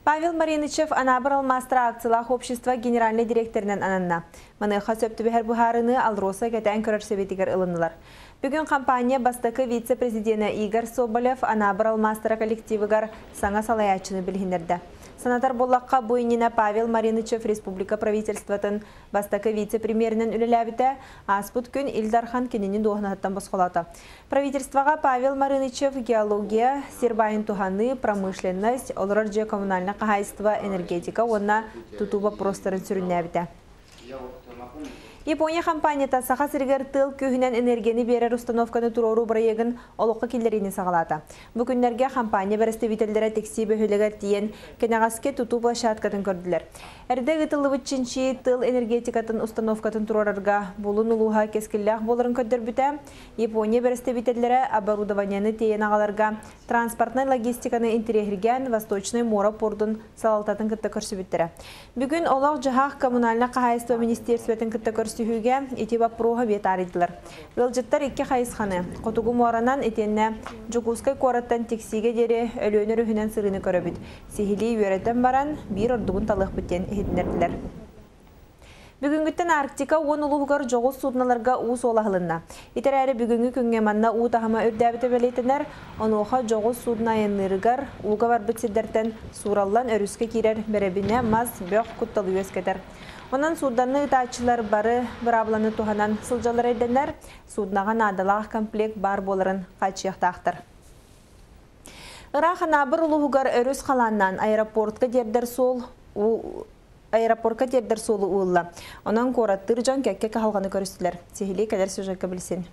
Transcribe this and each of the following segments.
Павел Мариничев анабрал мастера акциялах общества генеральный директорынан ананна. Маныха сөптүбехер бухарыны алроса кетен көрөрсөбетигер ылынылар. Бүгін компания бастакы вице-президенті Игорь Соболев анабрал мастера коллективыгар саңа салаячыны билгендерді. Санатар боллаққа бойынина Павел Мариничев республика правительствотын бастакы вице-премьерінің үліләбіті аспут күн Илдархан кенені доғынаттан босқолаты. Правительствоға Павел Мариничев геология, сербайын туханы, промышленность, олырарджи коммунальна қағайство, энергетика, онна тутуба простырын сүрінәбіті. Япония компанията саха сиргер тыл күйінен энергияны берер установканы турору бұрайығын олыққа келдеріне сағалады. Бүгінлерге компания бәрістебетелдері текси бөхілігер тиен кенағаске туту площадкатын көрділер. Әрді ғытылы бүтчінші тыл энергетикатын установкатын турорарға болын ұлуға кескілләқ болырын көддір бүті. Япония бәрістебетелдері оборудованияны тейен ағаларға транспортный логистиканы интерегерген Восточный Мора пордың салалтатын күтті көрсі бүттірі. Бүгін олақ жығақ коммунальна қағайство министерстветін күтті көрсіхуге етебап проға бет арыдылар. Вылжыттар екі қайысқаны. Қотугу моранан етенне жүкускай қораттан тексиге дере өлөнер үхінен сырыны көрі бүт. Сихили үйереттен баран бір ордығын талық бүттен ехетінерділер. Бүгінгіттен Арктика 10 ұлығығар жоғыз судналарға уыз олағылынна. Етер әрі бүгінгі күнге манна ұтағыма өрдәбіті бәлейтінер, онуға жоғыз суднайынлырығар ұлға бар бүтсідерден сураллан өріске керер бәрәбіне маз бөқ құтталы өскетер. Онан судданны ұтачылар бары бір абланы туғанан сылжалар әйденер, суднаған адалақ комплект бар болырын қачияқтақтыр. Ирақына бір ұлығығар өріс қаланнан аэропортқа дердер сол аэропортқа тердер солы уылла. Онан кораттыр жан кәкке қалғаны көрістілер. Сехилей кәдер сөжекке білсен.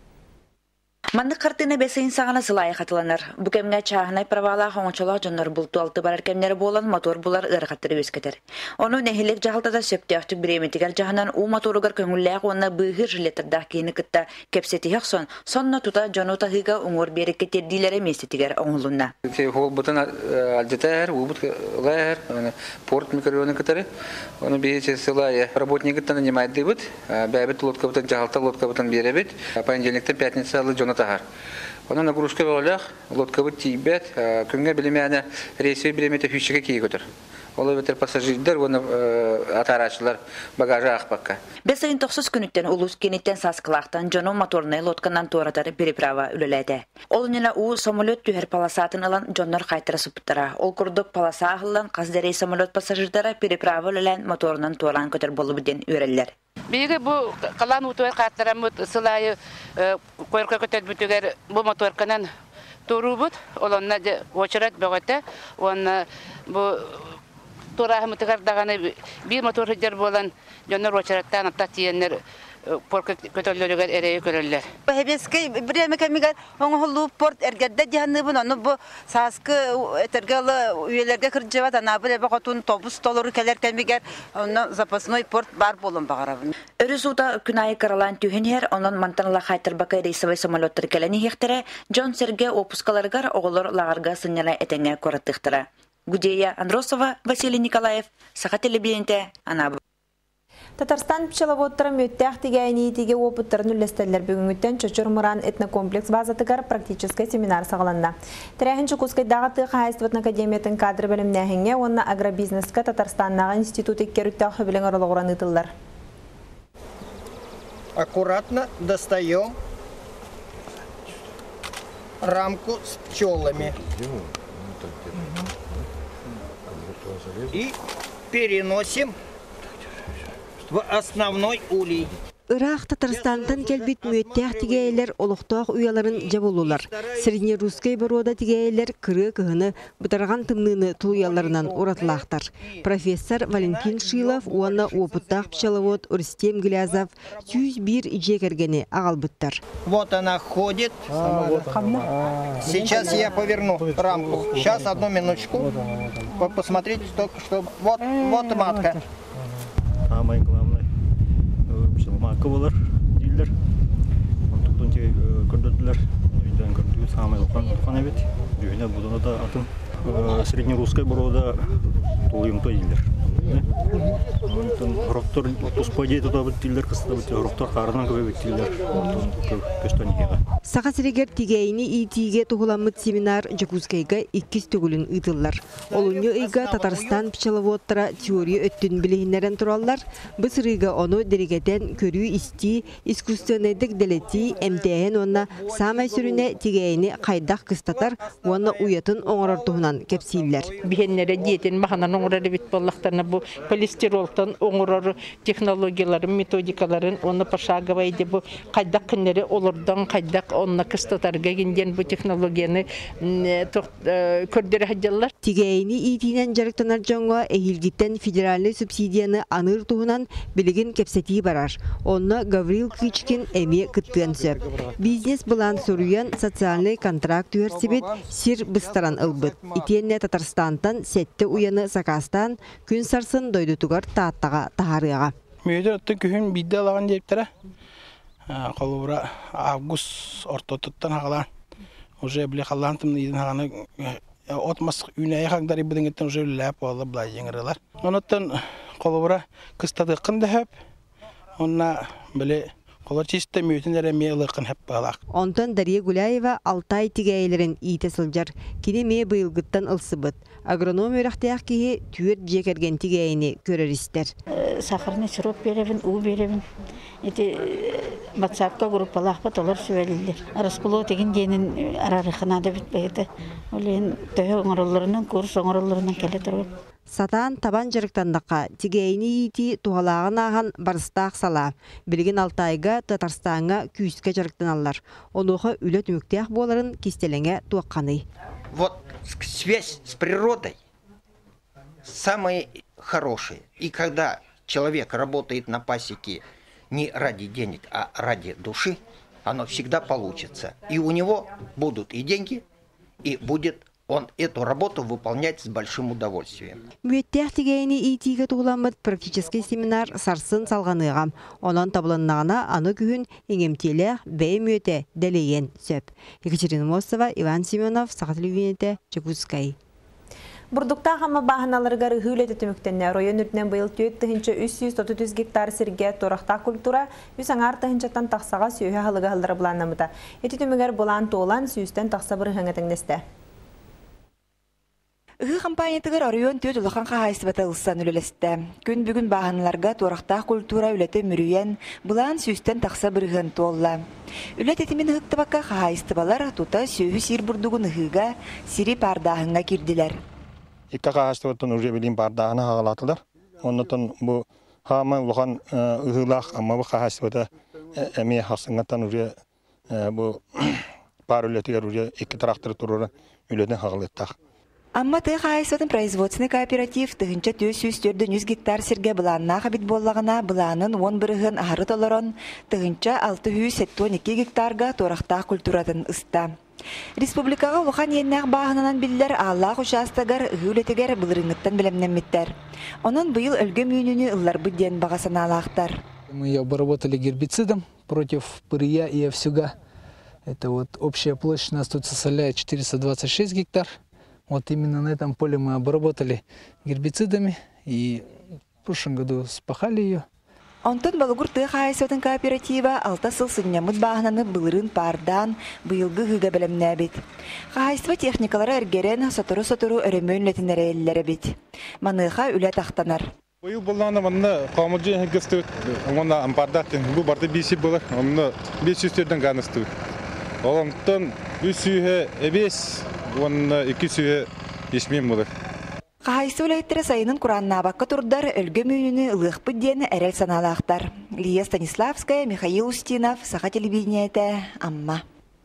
Манды қартына бәсейін сағына сылайы қатыланар. Бүкемге чағынай правала қоңычылық жонар бұлту алты барар кәмнері болан мотор бұлар ұрқаттыры өскетер. Оны нәхелік жағылтада сөптіяқтық біреметігер жағынан у моторугар көңілләқ онына бұғыр жилеттердақ кейіні күтті кәпсетіяқ сонна тута жонота ғыға ұңыр берікке тердейлері местетігер оңылуына. Ол бұтын алдетер, ұбыт порт микрорайоны күтері. Оны бейте сылайы работникіттен нанимайды бұд. Бәбіт лодка бұтын жағалта лодка бұтын бере бұд. Понедельниктен пятницалы жонота Onun nagrushka olaq, lodka bu tibet, künge bilimene reysi bilimete hüççeke kiyi götür. Ola beter pasajirler, onu ataraçlar bagaja akbakka. Besayin 9 günütten ulus kenitten saskılaqtan jono motornay lodkandan toratar periprava ülelede. Olunela u samolyot tüher palasatın alan jonlar qaytara suptara. Ol kurduk palasa ahıllan qazderey samolyot pasajirlere periprava ülelen motorundan toran kötür bolubuden öreller. Biri bu kalan utuver qartaramut sılayı koyurka kötür bütüger bu motorkanan turubut olonna oçarat bögete on bu turahımı tıkardağını bir motor hıcar bolan jonlar oçarattan atatiyenler porka kötürlüler ereye körürler. Hebeski bir mekaniker onu port ergedde cihannı bunu bu saskı tergalı üyelerge kırcıvat anabile bakatun tobus doluru kelerken miger onu zapasnoy port bar bolun bağırabın. Örüzüda Günay Karalan tühenher onun mantanla haytır bakay reysavay samolyotları keleni hektere John Serge opuskalargar oğulur lağarga sınırla etenge korattıktıra. Гудея Андросова, Василий Николаев, Саха телевидение, Анаб. Татарстан пчеловодтары мөттәк тигәйнитиге опыттарын үлестәләр бүгүнгүттен Чочур-Муран этнокомплекс базатыгар практический семинар сагаланна. Тирәһенче Кускайдагы Тыйхайствот академиятын кадр белемнәһенге онна агробизнеска Татарстаннагы институт иккерүттә хәбилен аралыгыран итыллар. Аккуратно достаем рамку с пчелами. И переносим в основной улей. Irak Татарстандан келбит мүеттәк тигәйләр олуқтақ уяларын жабылулар. Среднерусскай борода тигәйләр кыры кыгыны бутарган тымныны тулуяларынан уратылақтар. Профессор Валентин Шилов уанна опыттақ пчеловод Рустем Глязов 101 ижекергені ағалбыттар. Вот она ходит. Сейчас я поверну рамку. Сейчас, одну минуточку. Посмотрите только, что... Вот матка. Самое главное. Marka var, değiller. Ondan önce gördüler. Ondan gördüğü самое okan evet. Düğüne budana da atın. Среднерусская борода tuluyum da değiller. битне. Онтон роктор туспойдей тутабыт дилдер кыстабыт роктор карынан көбөбүт дилдер. Көстөнигега. Саха сиригер тигейни итиге тухуламыт семинар Жакускайга 2 түгүлүн ытыллар. Олуньо ыйга Татарстан пчеловодтара теория өттүн билигинерен тураллар. Бысырыга ону дерегетен көрүү исти, искусственныйдык делети, МТН онна самай сүрүнө тигейни кайдак кыстатар, онна уятын оңорортугунан кепсиллер. Бихеннере диетен маханан оңорары бит боллактарына бу полистиролтан оңорор технологияларын, методикаларын, онна пошаговый деп бу кайдак киннери олордан кайдак онна кыстатарга кинден бу технологияны көрдөрө хаджаллар. Тигейни итинен жарыктанар жоңго эхилгиттен федеральный субсидияны аныр туһунан билигин кепсети барар. Онна Гаврил Кичкин эми кыттыан сөп. Бизнес булан соруян социальный контракт үерсибит сир быстаран ылбыт. Итенне Татарстантан сетте уяны Сакастан күн сарсын дойдутугар тааттага тахарыга. Мөйдер оттын күхін бидді алаған дейптері. Қолуыра август ортотыттан ағалан. Уже біле қалан тымны едін ағаны отмасық үйнәйі қаңдары бұдыңеттен уже ләп олы бұлай жеңірілер. Оныттан қолуыра кыстады қынды хөп. Онына біле қолар честі мөйтіндері мейлі қын хөп бағалақ. Онтан Дарья Гуляева Алтай тигәйлерін ите сылжар. Кені ме бұйылғыттан ылсыбыт. Агроном өрақтаяқ кейі түйет жекерген тигәйіні көрерістер. Сахарный сироп беребин, у беребин. Эти WhatsApp-ка группалах баталар сөйлелер. Расплод деген денин арарыхына да битпейді. Олен төхі оңырыларынан, курс оңырыларынан келе тұрып. Сатан табан жарықтандаққа тигәйіні ити туғалағын аған барыстақ сала. Білген Алтайға Татарстанға күйіске жарықтаналар. Онуға үлет үміктеақ боларын кестелеңе туаққаны. Вот связь с природой самая хорошая. И когда человек работает на пасеке не ради денег, а ради души, оно всегда получится. И у него будут и деньги, и будет он эту работу выполнять с большим удовольствием. Мүеттәқ тигәйіні итиге туғыламыд практический семинар сарсын салғаныға. Онан табылыннағына аны күхін еңемтелі бәй мүетті дәлеген сөп. Екатерина Мосова, Иван Семенов, Сақа телевидениеті, Чекускай. Бурдукта хама баханаларга рыгылет өтөмөктенне район үртнен быйыл 330 гектар сирге торакта культура үсаңар тахынчаттан таксага сүйө халыга халдары буланнамыта. Эти төмөгөр булан тоолан сүйүстен такса быр хаңатыңнесте. Ыгы компаниятыгар район төт улахан кахайсыбата ылсан үлелесте. Күн бүгүн баханаларга торакта культура үлете мүрүйен булан сүйүстен такса бырыгын тоолла. Үлет этимин ыктыбакка кахайстыбалар тута сүйү сир бурдугун ыгыга сири пардахынга кирдилер. Икка кахастыбаттан уже билин бардағына хағалатылар. Оннотон бу хама улахан ыгылах амма бу кахастыбата эме хасыңаттан уже бу пар үлетигер уже икки трактор турура үлетен хағалеттақ. Амма ты кахастыбатын производственный кооператив тыгынча 400 гектар сирге буланна хабит боллагына буланын 10 бырыгын ахары толорон тыгынча 672 гектарга торакта культуратын ыста. Республикага улахан еннәк баһананан биллер Аллах участагар үгүлетегер былырыңыттан билемнеммиттер. Онон быйыл өлгө мүйнүнү ыллар быдден багасына алактар. Мы обработали гербицидом против пырья и овсюга. Это вот общая площадь у нас тут составляет 426 гектар. Вот именно на этом поле мы обработали гербицидами и в прошлом году спахали ее. Онтон балугур тыхайсотын кооператива алта сыл сыннямыт баһананы былырын пардан быйылгы хыга белемнәбит. Кахайсыва техникалары эргерен сотору өрөмөнлетинере эллере бит. Маныха үле тахтанар. Быйыл булланы манна камылжы гыстыт. Онна ампардатын бу барда биси булар. Онна 500-ден ганыстыт. Олонтон 300 эбес, онна 200 исмем булар. Кахайсы үләйттері сайынын құранна баққа тұрдар өлгі мүйіні ұлықпы дені әрел саналақтар. Лия Станиславская, Михаил Устинов, Саха телевидениеті, Амма.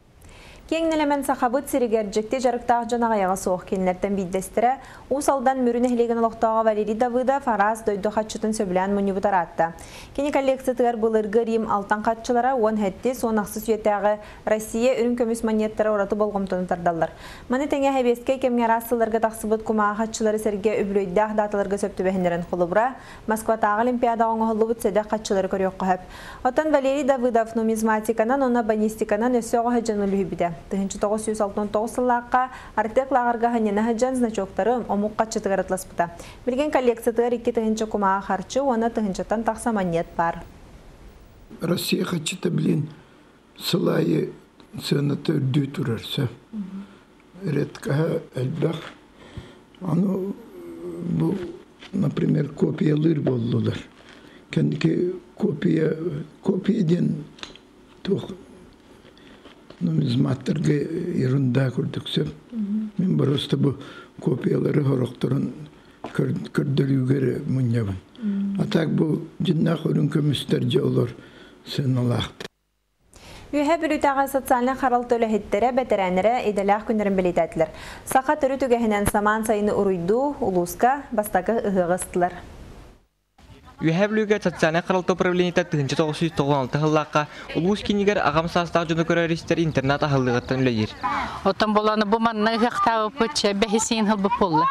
Кеңнелемен сақабыт сиригерджекте жарықтағы жанағаяға соқ кенлерден биддестірі, ұсалдан мөріні хелеген олықтаға Валерий Давыда Фараз дойды қатшытын сөбілен мұнибутар атты. Кені коллекциятығар бұлырғы Рим алтан қатшылара 10 хетті сонақсы сүйеттәғы Россия үрін көміс монеттері ораты болғымтыны тардалар. Маны тәңе хәбеске кемгер асыларға тақсыбыт құмаға қатшылары сәрге үбілөйдәқ датыларға сөпті бәхіндерін құлыбыра, Москватағы Олимпиада оңы ғылыбыт сәдәқ қатшылары көрек қағып. Отан Валерий Давыдов нумизматиканан, она банистиканан өсі оғы 1969 сыллаққа артек лағарға ханена хаджан значоктары омуққа чытығырытласпыта. Білген коллекциятығыр 2 тыгынчы кумаға харчы, оны тыгынчыттан тақсаманет бар. Россия хачыта білін сылайы сынаты үрді тұрарса. Редкаға әлбәқ. Аны бұл, например, копиялыр болдылар. Кәнеке копияден тоқ нумизматтарға ерунда көрдік сөп. Мен барыста бұл копиялары хорықтырын көрділігері мұнябын. Атақ бұл жиннақ өрін көмістер жаулар сыналақты. Үйе бүрітаға социалны қарал төлі хеттері бәтірәнірі еделәқ күндерін білетәділер. Сақа түрі түгәхінен саман сайыны ұруйду, улуска бастағы ұғығыстылар. Үйәбілігі социальный қаралты управлениеті 1996 ғыллаққа ұлғыз кенегер ағам састағы жүні көрәрістер интернат ағылығыттан үлейір. Оттан боланы бұл манны ғықтағы бұтчы бәхесейін ғыл бұл полы.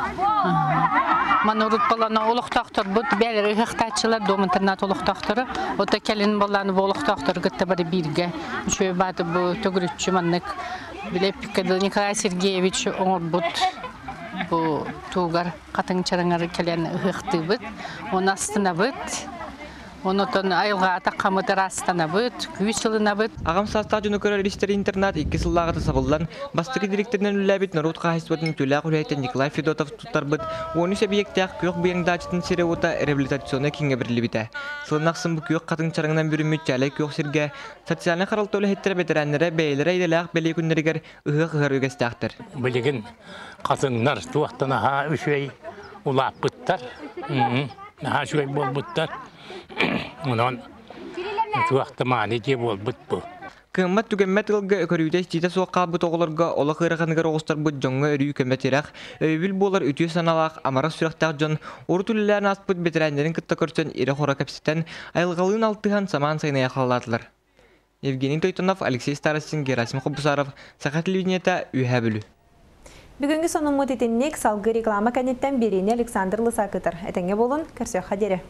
Маны ұрыт боланы олықтақтыр бұд бәлері ғықтатшылар дом интернат олықтақтыры. Ота кәлін боланы бұл олықтақтыр ғытты бары бірге. Үші баты бұл төгірітші маннық Білепікеді Николай Сергеевич оңыр бұд. Бұл туғар қатың чараңары кәлен ұғықты бұд, оны астына бұд, оны айылға атаққамыдыр астына бұд, күйсіліна бұд. Ағам састағы жүні көрәрістер интернат 2 сыллағыты сағылдан бастығы директорынан үләбет народ қағыстыбатын төләқ үләйтен Николай Федотов тұттар бұд, оны сөбиектіяқ күйіқ бұяңда ачытын сере ота реабилитационы кеңе бірлі біті. Сылынақсын бұл күйіқ қатың чараңынан бүрімет жайлай күйіқ серге, социальны қарал төлі хеттері бетерәнлері бәйлері айдалақ бәлей күндерігер ұғық өгестіяқтыр. Білеген қатыңнар туақтан аға үшей ұлап бұттар, аға үшей бол бұттар, онан туақты маны де бол бұт бұл. Кыммат түгеммет ылғы көрүйдес тита соққа бұт оғылырға олы қырағанығыр оғыстар бұт жоңғы өрүй көмет ерақ, өйбіл болар үтіе саналақ, амара сүрақтақ жон, оры түлілерін аспыт бетерәндерін күтті көрсен ері қора кәпсеттен айылғалығын алтыған саман сайына яқалалатылар. Евгений Тойтонов, Алексей Старостин, Герасим Хобусаров, Сақа телевидениеті үйә бүлі. Бүгінгі соның мұтетіннек салғы реклама кәнеттен беріне Александр Лысакытыр. Әтенге болын, кәрсе қадері.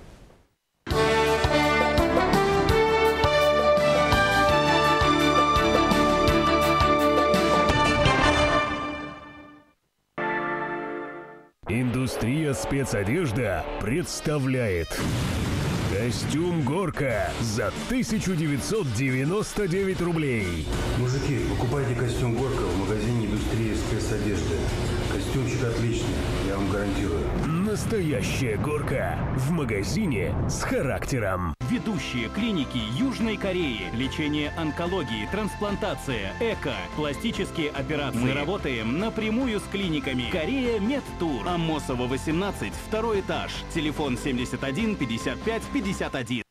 Индустрия спецодежда представляет костюм «Горка» за 1999 рублей. Мужики, покупайте костюм «Горка» в магазине «Индустрия спецодежды». Костюмчик отличный, я вам гарантирую. Настоящая «Горка» в магазине с характером. Ведущие клиники Южной Кореи. Лечение онкологии, трансплантация, эко, пластические операции. Мы работаем напрямую с клиниками. Корея Медтур. Амосова, 18, 2 этаж. Телефон 71 55 51.